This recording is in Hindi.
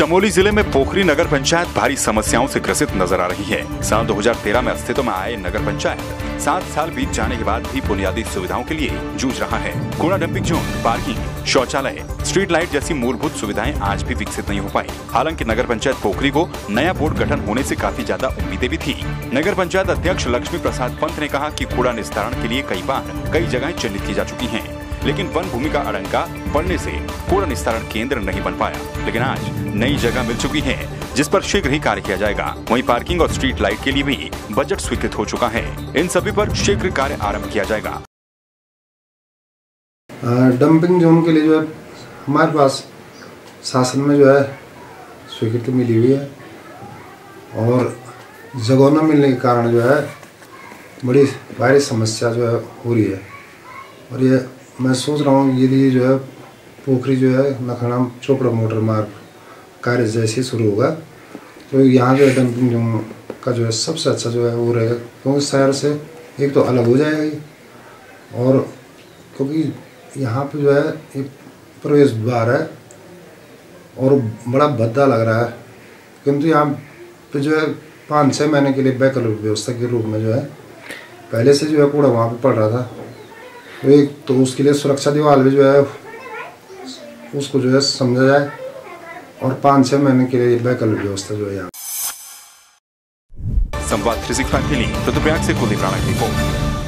चमोली जिले में पोखरी नगर पंचायत भारी समस्याओं से ग्रसित नजर आ रही है। साल 2013 में अस्तित्व में आए नगर पंचायत 7 साल बीत जाने के बाद भी बुनियादी सुविधाओं के लिए जूझ रहा है। कूड़ा डंपिंग जोन, पार्किंग, शौचालय, स्ट्रीट लाइट जैसी मूलभूत सुविधाएं आज भी विकसित नहीं हो पाई। हालांकि नगर पंचायत पोखरी को नया बोर्ड गठन होने से काफी ज्यादा उम्मीदें भी थी। नगर पंचायत अध्यक्ष लक्ष्मी प्रसाद पंत ने कहा कि कूड़ा निस्तारण के लिए कई जगहें चिन्हित की जा चुकी हैं, लेकिन वन भूमि का अड़ंगा पड़ने से कूड़ा निस्तारण केंद्र नहीं बन पाया। लेकिन आज नई जगह मिल चुकी है, जिस पर शीघ्र ही कार्य किया जाएगा। वहीं पार्किंग और स्ट्रीट लाइट के लिए भी बजट स्वीकृत हो चुका है। इन सभी पर शीघ्र कार्य आरंभ किया जाएगा। डंपिंग जोन के लिए जो है हमारे पास शासन में जो है स्वीकृति मिली हुई है, और जगह न मिलने के कारण जो है बड़ी भारी समस्या जो है हो रही है। और ये मैं सोच रहा हूँ यदि जो है पोखरी जो है नखनाम चोपड़ा मोटर मार्ग कार्य जैसे शुरू होगा तो यहाँ जो है डंपिंग जोन का जो है सबसे अच्छा जो है वो रहेगा, क्योंकि शहर से एक तो अलग हो जाएगा ही, और क्योंकि यहाँ पे जो है एक प्रवेश द्वार है और बड़ा भद्दा लग रहा है, किंतु यहाँ पे जो है 5-6 महीने के लिए वैकल्पिक व्यवस्था के रूप में जो है पहले से जो है कूड़ा वहाँ पे पड़ रहा था, तो एक तो उसके लिए सुरक्षा दीवार भी जो है उसको जो है समझा जाए, और 5-6 महीने के लिए वैकल्पिक व्यवस्था जो है यहाँ। संवाद 365 के लिए रुद्रप्रयाग से कुलदीप राणा की रिपोर्ट।